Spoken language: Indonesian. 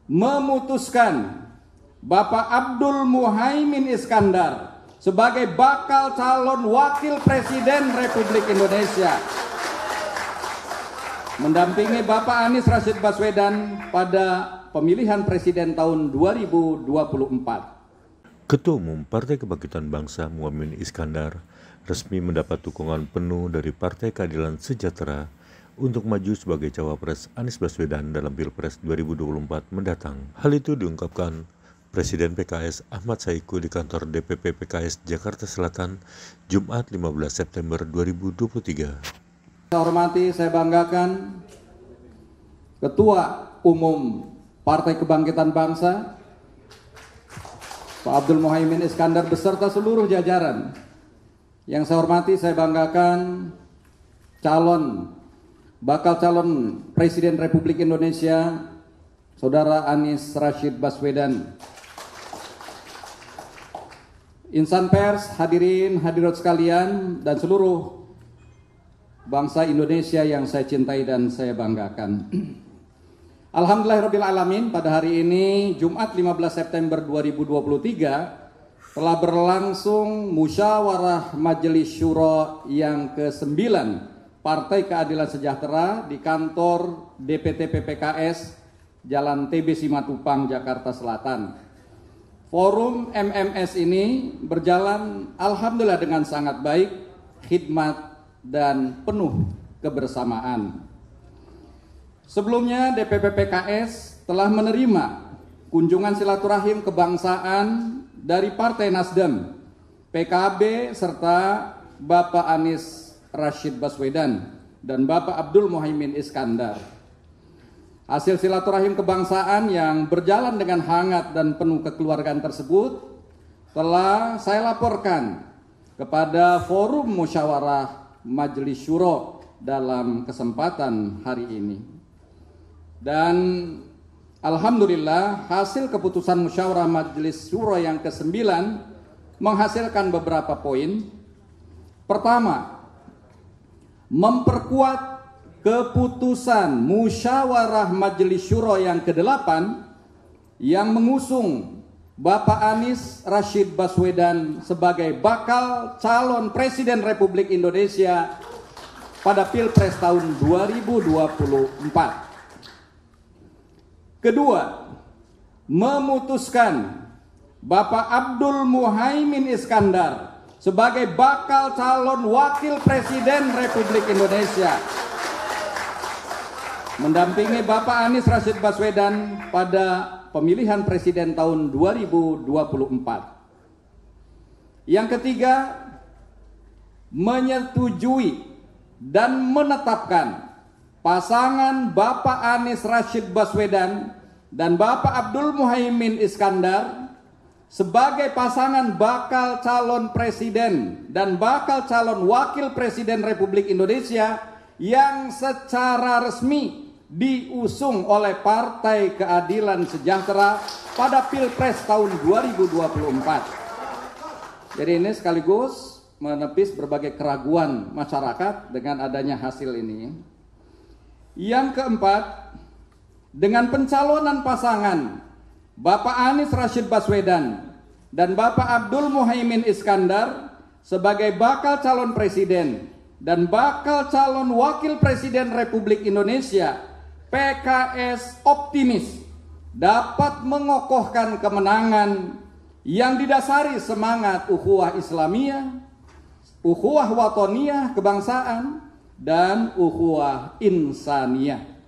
memutuskan Bapak Abdul Muhaimin Iskandar sebagai bakal calon wakil presiden Republik Indonesia, mendampingi Bapak Anies Rashid Baswedan pada pemilihan presiden tahun 2024. Ketua Umum Partai Kebangkitan Bangsa Muhaimin Iskandar resmi mendapat dukungan penuh dari Partai Keadilan Sejahtera untuk maju sebagai cawapres Anies Baswedan dalam Pilpres 2024 mendatang. Hal itu diungkapkan Presiden PKS Ahmad Saiku di kantor DPP PKS Jakarta Selatan Jumat 15 September 2023. Saya hormati, saya banggakan Ketua Umum Partai Kebangkitan Bangsa Pak Abdul Muhaimin Iskandar beserta seluruh jajaran. Yang saya hormati, saya banggakan bakal calon Presiden Republik Indonesia Saudara Anies Rashid Baswedan. Insan pers, hadirin hadirat sekalian, dan seluruh bangsa Indonesia yang saya cintai dan saya banggakan. Alhamdulillahirrabbilalamin, pada hari ini Jumat 15 September 2023 telah berlangsung musyawarah Majelis Syuro yang ke-9 Partai Keadilan Sejahtera di kantor DPT PPKS Jalan TB Simatupang, Jakarta Selatan. Forum MMS ini berjalan alhamdulillah dengan sangat baik, khidmat dan penuh kebersamaan. Sebelumnya DPP PKS telah menerima kunjungan silaturahim kebangsaan dari Partai Nasdem, PKB serta Bapak Anies Rashid Baswedan dan Bapak Abdul Muhaimin Iskandar. Hasil silaturahim kebangsaan yang berjalan dengan hangat dan penuh kekeluargaan tersebut telah saya laporkan kepada Forum Musyawarah Majelis Syuro dalam kesempatan hari ini. Dan alhamdulillah hasil keputusan Musyawarah Majelis Syuro yang ke-9 menghasilkan beberapa poin. Pertama, memperkuat keputusan Musyawarah Majelis Syuro yang ke-8 yang mengusung Bapak Anies Rashid Baswedan sebagai bakal calon Presiden Republik Indonesia pada Pilpres tahun 2024. Kedua, memutuskan Bapak Abdul Muhaimin Iskandar sebagai bakal calon wakil presiden Republik Indonesia, mendampingi Bapak Anies Rashid Baswedan pada pemilihan presiden tahun 2024. Yang ketiga, menyetujui dan menetapkan pasangan Bapak Anies Rashid Baswedan dan Bapak Abdul Muhaimin Iskandar sebagai pasangan bakal calon presiden dan bakal calon wakil presiden Republik Indonesia yang secara resmi diusung oleh Partai Keadilan Sejahtera pada Pilpres tahun 2024. Jadi ini sekaligus menepis berbagai keraguan masyarakat dengan adanya hasil ini. Yang keempat, dengan pencalonan pasangan Bapak Anies Rashid Baswedan dan Bapak Abdul Muhaimin Iskandar sebagai bakal calon presiden dan bakal calon wakil presiden Republik Indonesia, PKS optimis dapat mengokohkan kemenangan yang didasari semangat ukhuwah Islamiyah, ukhuwah watoniyah kebangsaan, dan ukhuwah insaniyah.